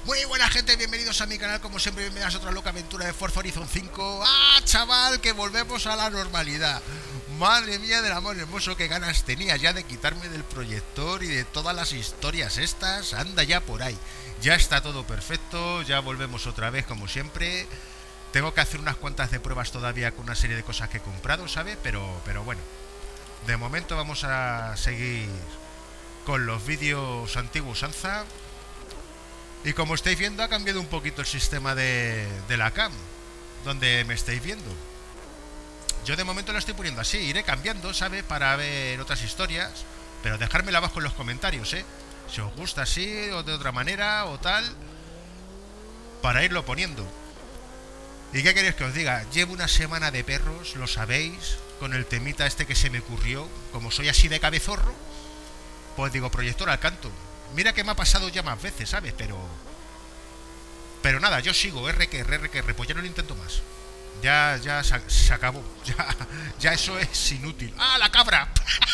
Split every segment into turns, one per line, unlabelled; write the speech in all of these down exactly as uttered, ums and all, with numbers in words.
Muy buena gente, bienvenidos a mi canal, como siempre bienvenidos a otra loca aventura de Forza Horizon cinco. ¡Ah, chaval! Que volvemos a la normalidad. Madre mía del amor hermoso, qué ganas tenía ya de quitarme del proyector y de todas las historias estas. Anda ya por ahí. Ya está todo perfecto, ya volvemos otra vez como siempre. Tengo que hacer unas cuantas de pruebas todavía con una serie de cosas que he comprado, ¿sabes? Pero, pero bueno, de momento vamos a seguir con los vídeos antiguos Anza. Y como estáis viendo, ha cambiado un poquito el sistema de, de la cam, donde me estáis viendo. Yo de momento lo estoy poniendo así, iré cambiando, ¿sabes? Para ver otras historias. Pero dejármela abajo en los comentarios, ¿eh? Si os gusta así o de otra manera o tal, para irlo poniendo. ¿Y qué queréis que os diga? Llevo una semana de perros, lo sabéis, con el temita este que se me ocurrió. Como soy así de cabezorro, pues digo, proyector al canto. Mira que me ha pasado ya más veces, ¿sabes? Pero... Pero nada, yo sigo, R que R, R que R, pues ya no lo intento más. Ya, ya se, se acabó. Ya, ya eso es inútil. ¡Ah, la cabra!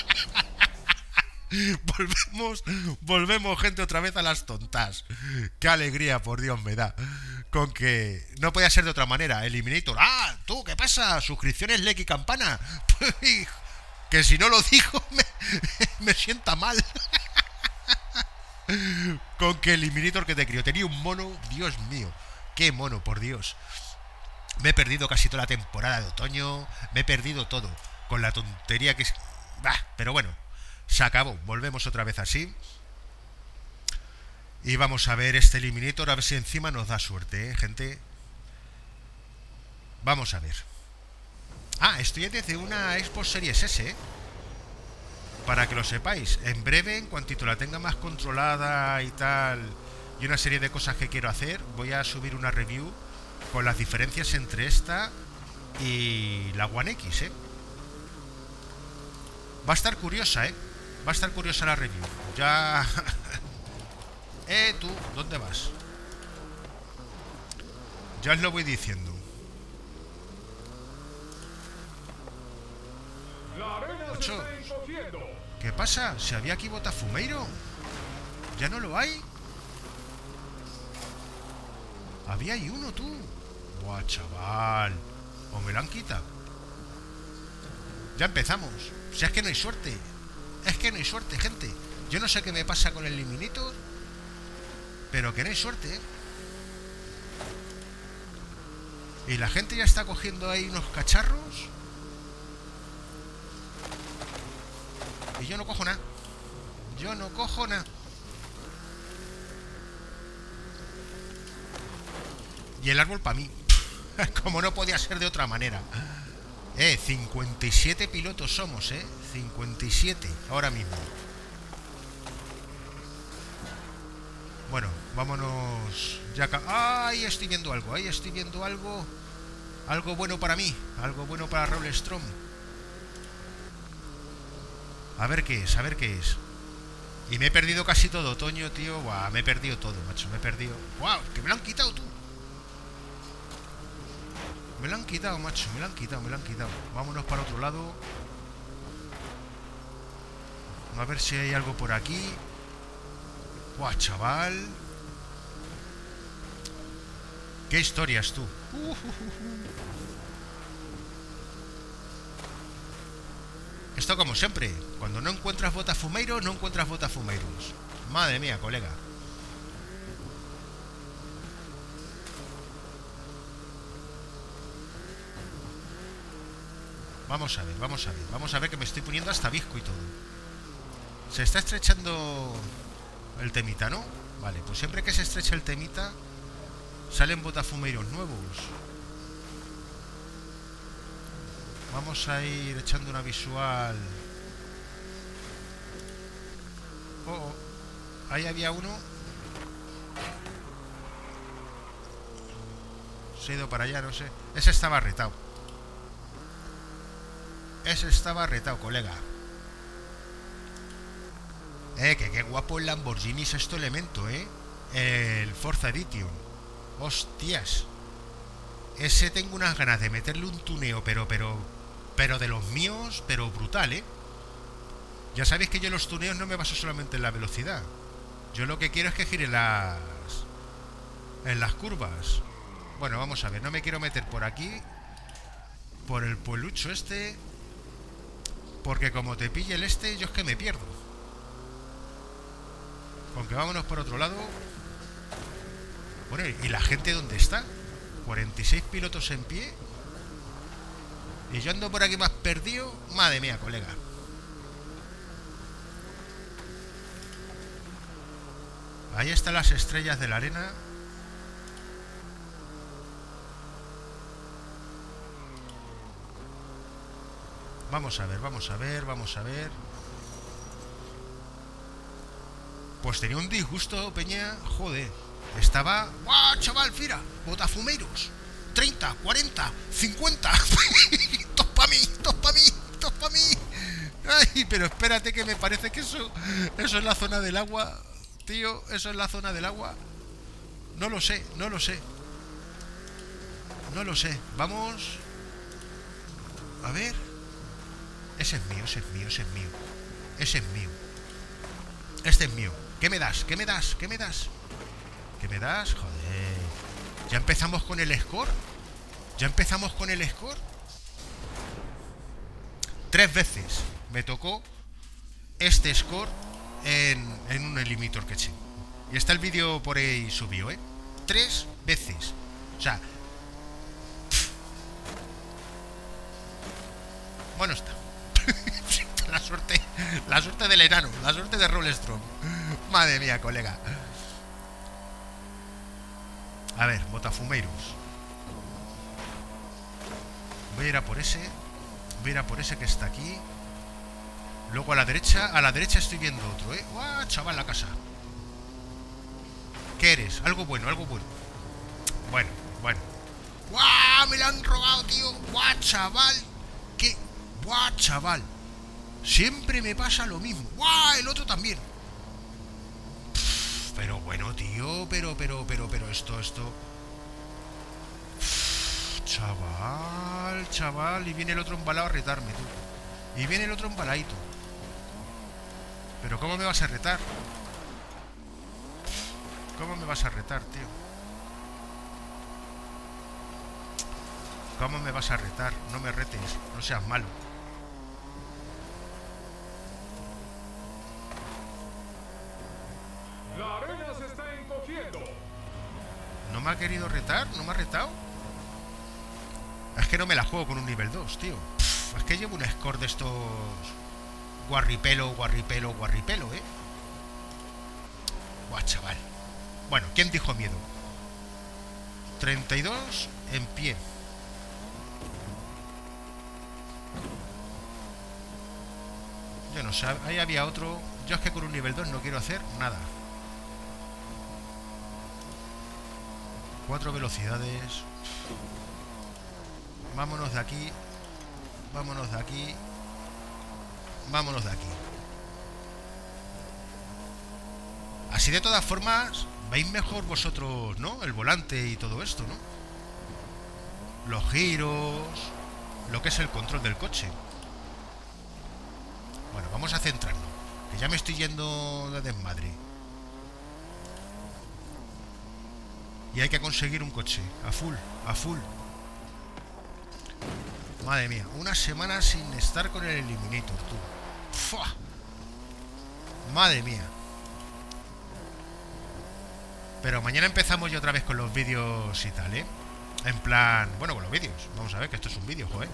Volvemos, volvemos, gente, otra vez a las tontas. Qué alegría, por Dios, me da. Con que no podía ser de otra manera. Eliminator. ¡Ah, tú, qué pasa! Suscripciones, like y campana. Que si no lo digo, me, me sienta mal. Con que Eliminator que te crió. Tenía un mono, Dios mío. Qué mono, por Dios. Me he perdido casi toda la temporada de otoño. Me he perdido todo. Con la tontería que es... Bah, pero bueno, se acabó. Volvemos otra vez así. Y vamos a ver este Eliminator. A ver si encima nos da suerte, ¿eh, gente? Vamos a ver. Ah, estoy desde una Xbox Series S, ¿eh? Para que lo sepáis, en breve, en cuantito la tenga más controlada y tal, y una serie de cosas que quiero hacer, voy a subir una review con las diferencias entre esta y la One X, ¿eh? Va a estar curiosa, ¿eh? Va a estar curiosa la review. Ya... eh, tú, ¿dónde vas? Ya os lo voy diciendo. Ocho. ¿Qué pasa? ¿Se había aquí Botafumeiro? ¿Ya no lo hay? Había ahí uno, tú. Buah, chaval. ¿O me lo han quitado? Ya empezamos. Si es que no hay suerte. Es que no hay suerte, gente. Yo no sé qué me pasa con el Eliminator, pero que no hay suerte, ¿eh? Y la gente ya está cogiendo ahí unos cacharros. Y yo no cojo nada. Yo no cojo nada. Y el árbol para mí. Como no podía ser de otra manera. Eh, cincuenta y siete pilotos somos, eh. cincuenta y siete ahora mismo. Bueno, vámonos. Ya ca... ¡Ay! Estoy viendo algo. Ahí estoy viendo algo. Algo bueno para mí. Algo bueno para Raúl Strom. A ver qué es, a ver qué es. Y me he perdido casi todo otoño, tío. Buah, me he perdido todo, macho, me he perdido. ¡Wow! Que me lo han quitado, tú. Me lo han quitado, macho, me lo han quitado, me lo han quitado. Vámonos para otro lado. A ver si hay algo por aquí. ¡Buah, chaval! ¡Qué historias, tú! Uh, uh, uh, uh. Esto como siempre, cuando no encuentras Botafumeiros, no encuentras Botafumeiros. Madre mía, colega. Vamos a ver, vamos a ver. Vamos a ver que me estoy poniendo hasta visco y todo. Se está estrechando el temita, ¿no? Vale, pues siempre que se estrecha el temita, salen Botafumeiros nuevos. Vamos a ir echando una visual. Oh, oh. Ahí había uno. Se ha ido para allá, no sé. Ese estaba retado. Ese estaba retado, colega. Eh, que qué guapo el Lamborghini Sexto Elemento, eh. El Forza Edition. Hostias. Ese tengo unas ganas de meterle un tuneo, pero, pero... Pero de los míos, pero brutal, ¿eh? Ya sabéis que yo los tuneos no me baso solamente en la velocidad. Yo lo que quiero es que gire las... En las curvas. Bueno, vamos a ver. No me quiero meter por aquí. Por el pueblucho este. Porque como te pille el este, yo es que me pierdo. Aunque vámonos por otro lado. Bueno, ¿y la gente dónde está? cuarenta y seis pilotos en pie. Y yo ando por aquí más perdido. Madre mía, colega. Ahí están las estrellas de la arena. Vamos a ver, vamos a ver, vamos a ver. Pues tenía un disgusto, Peña. Joder. Estaba... ¡Guau, chaval, mira! Botafumeiros. treinta, cuarenta, cincuenta. Tos pa' mí, tos pa' mí, tos pa' mí. Ay, pero espérate que me parece que eso... Eso es la zona del agua. Tío, eso es la zona del agua. No lo sé, no lo sé. No lo sé. Vamos... A ver... Ese es mío, ese es mío, ese es mío. Ese es mío. Este es mío. ¿Qué me das? ¿Qué me das? ¿Qué me das? ¿Qué me das? Joder. ¿Ya empezamos con el score? ¿Ya empezamos con el score? Tres veces me tocó este score en, en un limitor que eché. Y está el vídeo por ahí subido, ¿eh? Tres veces. O sea... Pff. Bueno está. La suerte, la suerte del enano, la suerte de Rollstrong. Madre mía, colega. A ver, Botafumeiros. Voy a ir a por ese. Voy a ir a por ese que está aquí. Luego a la derecha, a la derecha estoy viendo otro, ¿eh? ¡Guau, chaval, la casa! ¿Qué eres? Algo bueno, algo bueno. Bueno, bueno. ¡Guau! Me lo han robado, tío. ¡Guau, chaval! ¿Qué? ¡Guau, chaval! Siempre me pasa lo mismo. ¡Guau! El otro también. Pff, pero bueno, tío. Pero, pero, pero, pero esto, esto. Pff, chaval, chaval. Y viene el otro embalado a retarme, tú. Y viene el otro embaladito. Pero ¿cómo me vas a retar? ¿Cómo me vas a retar, tío? ¿Cómo me vas a retar? No me retes. No seas malo.
La arena se está encogiendo.
¿No me ha querido retar? ¿No me ha retado? Es que no me la juego con un nivel dos, tío. Pff, es que llevo un score de estos... Guarripelo, guarripelo, guarripelo, ¿eh? Guau, chaval. Bueno, ¿quién dijo miedo? treinta y dos en pie. Yo no sé, ahí había otro. Yo es que con un nivel dos no quiero hacer nada. Cuatro velocidades. Vámonos de aquí. Vámonos de aquí. Vámonos de aquí. Así de todas formas, veis mejor vosotros, ¿no? El volante y todo esto, ¿no? Los giros, lo que es el control del coche. Bueno, vamos a centrarnos, que ya me estoy yendo de desmadre. Y hay que conseguir un coche, a full, a full. Madre mía, una semana sin estar con el Eliminator, tú. ¡Fua! Madre mía. Pero mañana empezamos ya otra vez con los vídeos y tal, ¿eh? En plan... Bueno, con los vídeos. Vamos a ver que esto es un vídeo, joder.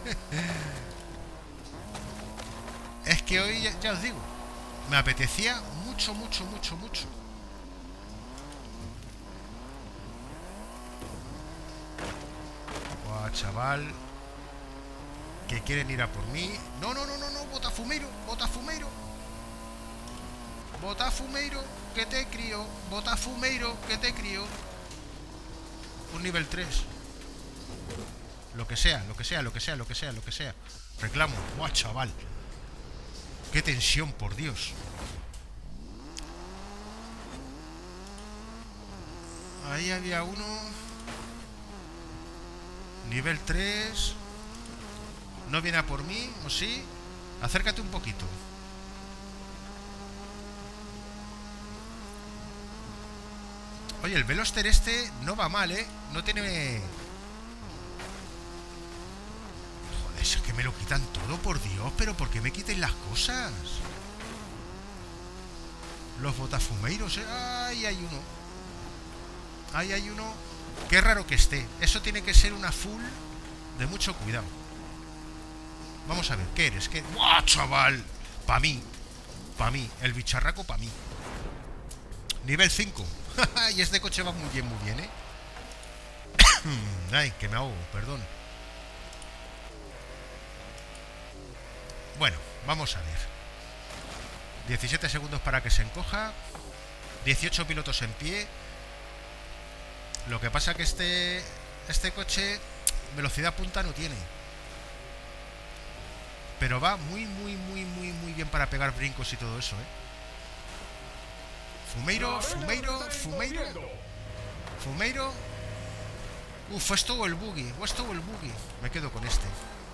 Es que hoy, ya, ya os digo, me apetecía mucho, mucho, mucho, mucho. Guau, chaval. Que quieren ir a por mí. No, no, no, no, no, Botafumeiro, Botafumeiro. Botafumeiro, que te crío. Botafumeiro, que te crío. Un nivel tres. Lo que sea, lo que sea, lo que sea, lo que sea, lo que sea. Reclamo. Guau, chaval. Qué tensión, por Dios. Ahí había uno. Nivel tres. ¿No viene a por mí? ¿O sí? Acércate un poquito. Oye, el Veloster este no va mal, ¿eh? No tiene... Joder, es que me lo quitan todo, por Dios. Pero ¿por qué me quiten las cosas? Los botafumeiros, ¿eh? Ay, hay uno. Ay, hay uno. Qué raro que esté. Eso tiene que ser una full de mucho cuidado. Vamos a ver, ¿qué eres? ¿Qué? ¡Buah, chaval! Pa' mí. Pa' mí. El bicharraco pa' mí. Nivel cinco. Y este coche va muy bien, muy bien, ¿eh? Ay, que me ahogo, perdón. Bueno, vamos a ver. diecisiete segundos para que se encoja. dieciocho pilotos en pie. Lo que pasa que este este coche velocidad punta no tiene. Pero va muy, muy, muy, muy, muy bien para pegar brincos y todo eso, ¿eh? Fumeiro, Fumeiro, Fumeiro. Fumeiro. Uf, es todo el buggy. O es todo el buggy. Me quedo con este.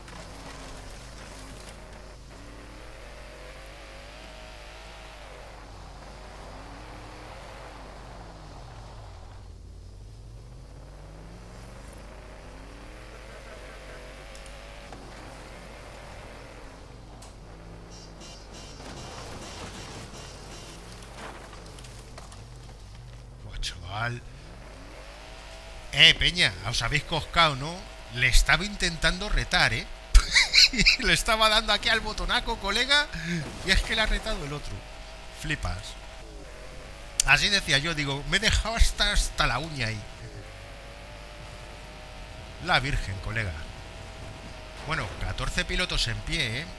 Chaval. Eh, Peña, os habéis coscado, ¿no? Le estaba intentando retar, ¿eh? Le estaba dando aquí al botonaco, colega. Y es que le ha retado el otro. Flipas. Así decía yo, digo, me he dejado hasta, hasta la uña ahí. La virgen, colega. Bueno, catorce pilotos en pie, ¿eh?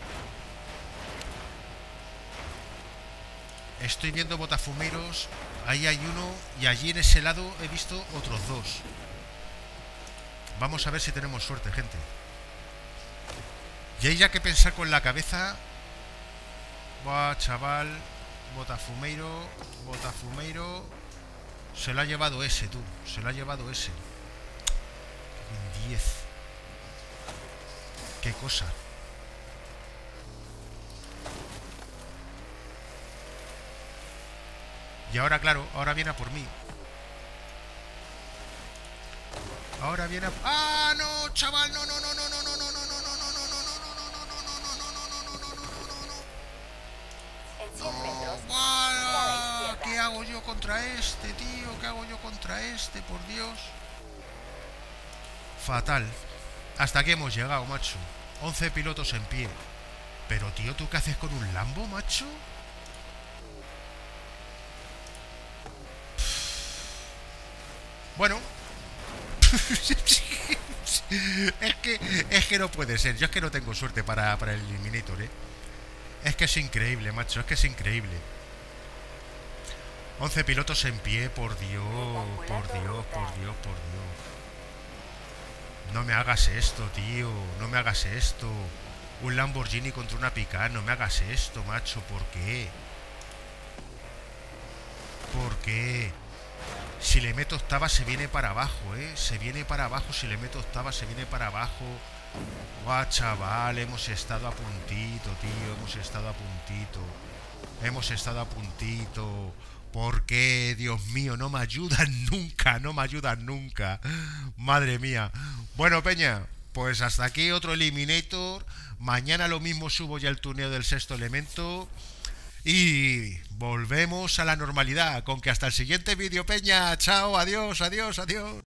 Estoy viendo botafumeros. Ahí hay uno. Y allí en ese lado he visto otros dos. Vamos a ver si tenemos suerte, gente. Y hay ya que pensar con la cabeza. Buah, chaval. Botafumeiro. Botafumeiro. Se lo ha llevado ese, tú. Se lo ha llevado ese. diez. Qué cosa. Y ahora, claro, ahora viene a por mí. Ahora viene a... ¡Ah, no, chaval! No, no, no, no, no, no, no, no, no, no, no, no, no, no, no, no, no, no, no, no. ¿Qué hago yo contra este, tío? ¿Qué hago yo contra este? Por Dios. Fatal. Hasta aquí hemos llegado, macho. once pilotos en pie. Pero, tío, ¿tú qué haces con un Lambo, macho? Bueno. es que es que no puede ser. Yo es que no tengo suerte para, para el Eliminator, ¿eh? Es que es increíble, macho. Es que es increíble. once pilotos en pie, por Dios. Por Dios, por Dios, por Dios. No me hagas esto, tío. No me hagas esto. Un Lamborghini contra una Picasso. No me hagas esto, macho. ¿Por qué? ¿Por qué? Si le meto octava se viene para abajo, ¿eh? Se viene para abajo, si le meto octava se viene para abajo. Guau, chaval, hemos estado a puntito, tío. Hemos estado a puntito. Hemos estado a puntito. ¿Por qué? Dios mío, no me ayudan nunca, no me ayudan nunca. Madre mía. Bueno, Peña, pues hasta aquí otro Eliminator. Mañana lo mismo subo ya el torneo del sexto elemento. Y volvemos a la normalidad, con que hasta el siguiente vídeo, Peña. Chao, adiós, adiós, adiós.